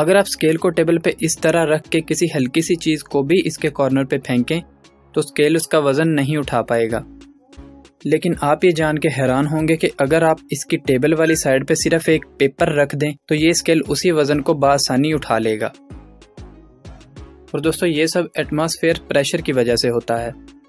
अगर आप स्केल को टेबल पे इस तरह रख के किसी हल्की सी चीज़ को भी इसके कॉर्नर पे फेंकें तो स्केल उसका वज़न नहीं उठा पाएगा। लेकिन आप ये जान के हैरान होंगे कि अगर आप इसकी टेबल वाली साइड पे सिर्फ एक पेपर रख दें तो ये स्केल उसी वज़न को बआसानी उठा लेगा। और दोस्तों ये सब एटमॉस्फेयर प्रेशर की वजह से होता है।